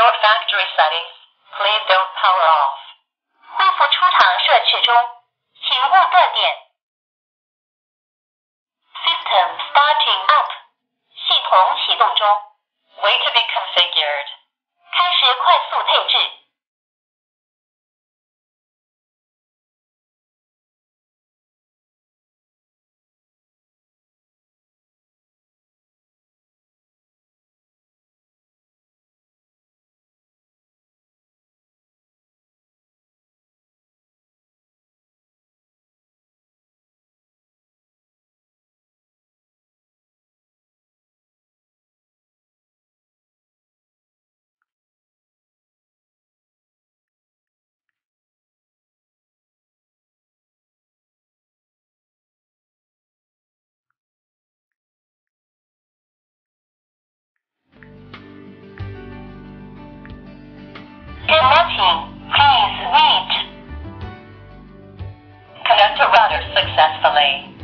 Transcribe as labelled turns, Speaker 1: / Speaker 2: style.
Speaker 1: Restore factory settings. Please don't power off.
Speaker 2: 恢复出厂设置中，请勿断电。System starting up. 系统启动中。
Speaker 1: Wait to be configured.
Speaker 2: 开始快速配置。Connecting. Please wait.
Speaker 1: Connect to router successfully.